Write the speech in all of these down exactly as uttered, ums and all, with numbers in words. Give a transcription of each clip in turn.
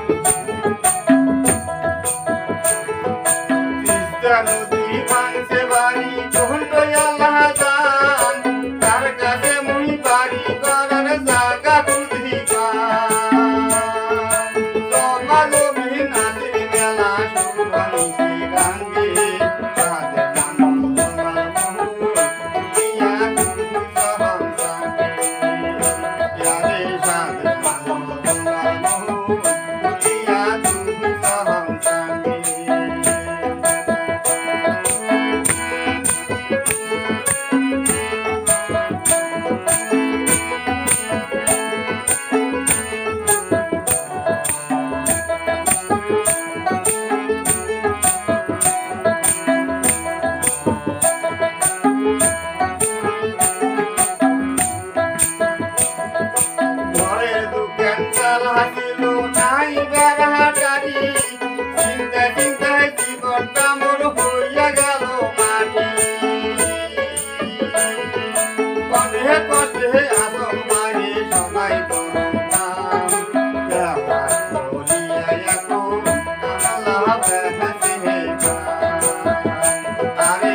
নদী ভাঙছে বাড়ি কোন আল্লাহ জান তার কাছে মুই বাড়ি করার জায়গা খুঁজি জমা জমি নাচের মেলা শুরবানি গাঙ্গে সাদে নাম তোমার দিয়া তুমি সহন সাথে ইয়ারে সাদে নাম তোমার দিয়া তুমি সহন সাথে হাসিল নাই বেড়াটারি চিন্তা চিন্তায় জীবনটা মোর হইয়া গেল মাটি কষ্টে কষ্টে আসল মাহে সবাই আরে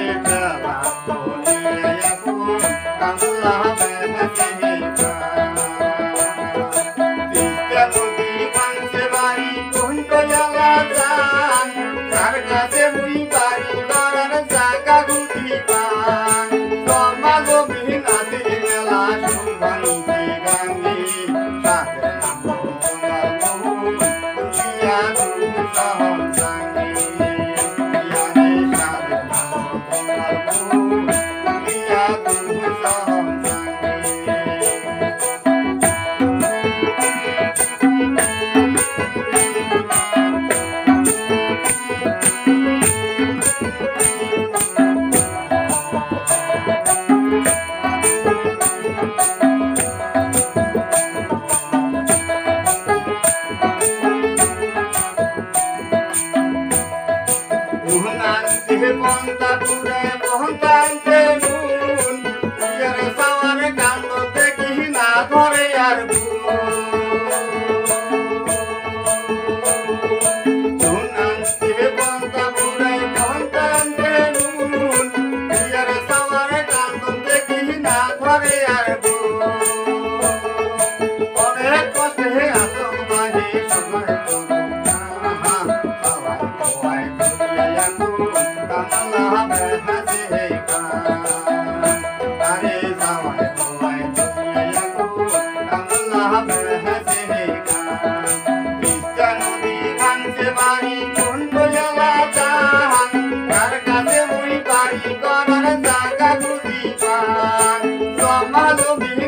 নদী ভাঙছে বাড়ি কোন আল্লাহ জান তার কাছে মুই বাড়ি করার জায়গা খুঁজি পান জমা জমি নাচের মেলা শুরবানি গাঙ্গে সাথে নাম তোমার দিয়া তুমি সহন সাঙ্গে ইয়ারে সাথে নাম তোমার দিয়া তুমি সহন সাঙ্গে বন্তা পুরে বহন্তান্তে নুন ইয়ার সাওয়ার কান্দ দেখি না ধরে আর বন্তা পুরে বহন্তান্তে নুন ইয়ার সাওয়ার কান্দ দেখি না ধরে আর অনেক কষ্টে আসল মাহে সময় Allah berhati Are zawai boy duniyaku Allah berhati Bisa nodi bangse bari kondo Allah jahan Kar kaase mui bari korar jaga kudi pan Sama lobi